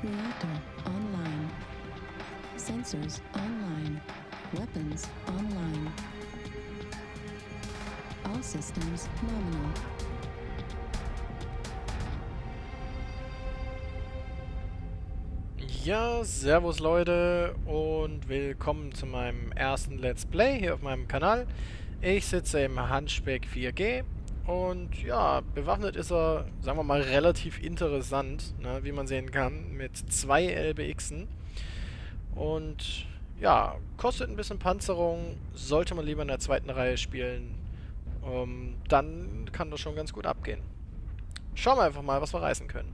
Reactor online. Sensors online. Weapons online. All systems nominal. Ja, servus Leute und willkommen zu meinem ersten Let's Play hier auf meinem Kanal. Ich sitze im Hunchback 4G und ja, bewaffnet ist er, sagen wir mal, relativ interessant, ne, wie man sehen kann, mit 2 LBXen. Und ja, kostet ein bisschen Panzerung, sollte man lieber in der zweiten Reihe spielen, dann kann das schon ganz gut abgehen. Schauen wir einfach mal, was wir reißen können.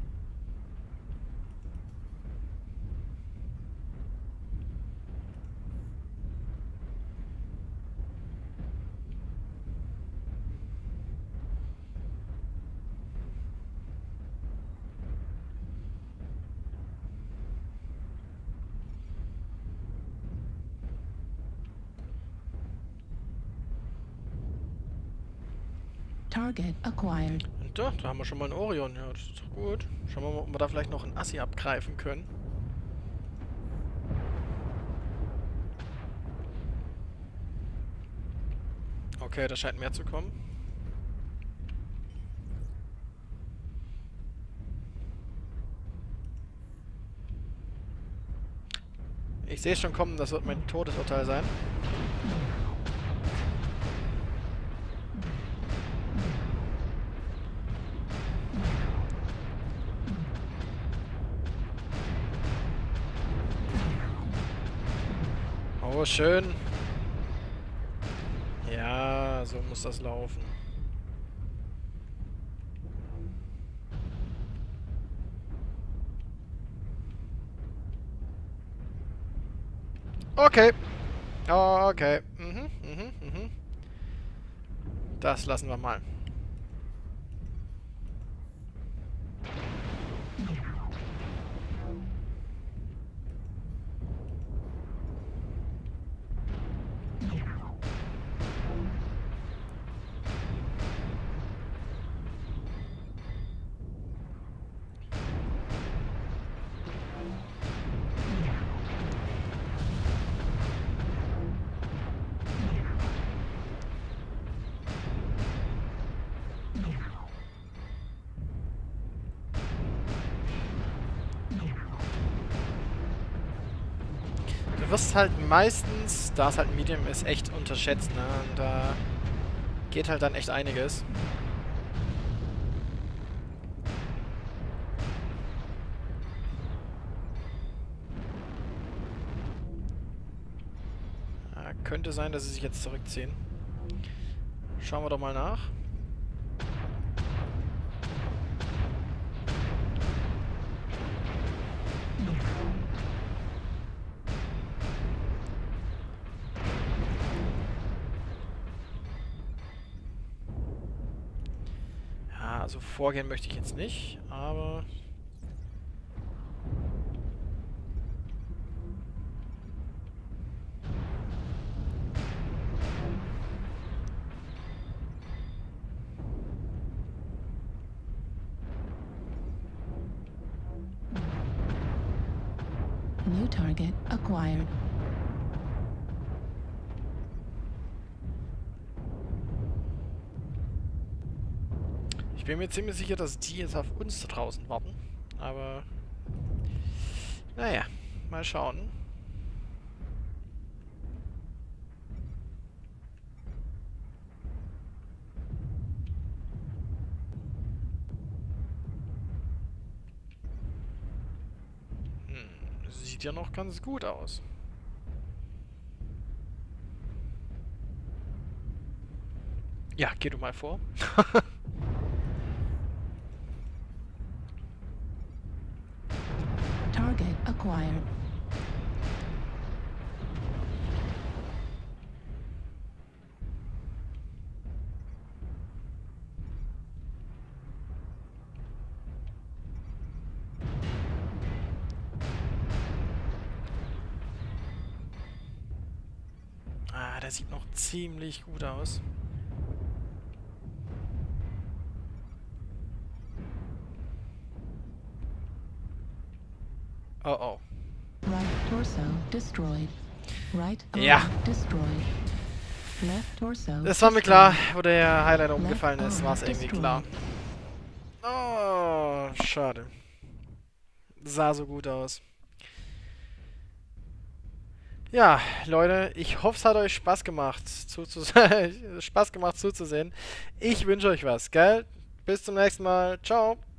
Target acquired. Und da haben wir schon mal einen Orion. Ja, das ist doch gut. Schauen wir mal, ob wir da vielleicht noch einen Assi abgreifen können. Okay, da scheint mehr zu kommen. Ich sehe schon kommen, das wird mein Todesurteil sein. Oh, schön. Ja, so muss das laufen. Okay. Okay. Das lassen wir mal. Du wirst halt meistens, da es halt ein Medium ist, echt unterschätzt, ne? Und da geht halt dann echt einiges. Ja, könnte sein, dass sie sich jetzt zurückziehen. Schauen wir doch mal nach. Ja, also vorgehen möchte ich jetzt nicht, aber... New target acquired. Ich bin mir ziemlich sicher, dass die jetzt auf uns da draußen warten. Aber... Naja, mal schauen. Sieht ja noch ganz gut aus. Ja, geh du mal vor. Target acquired. Ah, der sieht noch ziemlich gut aus. Oh oh. Right torso destroyed. Right Ja. arm destroyed. Left torso Das war mir klar, destroyed. wo der Highlighter Left umgefallen ist, arm war es irgendwie klar. destroyed. Oh, schade. Sah so gut aus. Ja, Leute, ich hoffe, es hat euch Spaß gemacht, zuzusehen. Ich wünsche euch was, gell? Bis zum nächsten Mal. Ciao.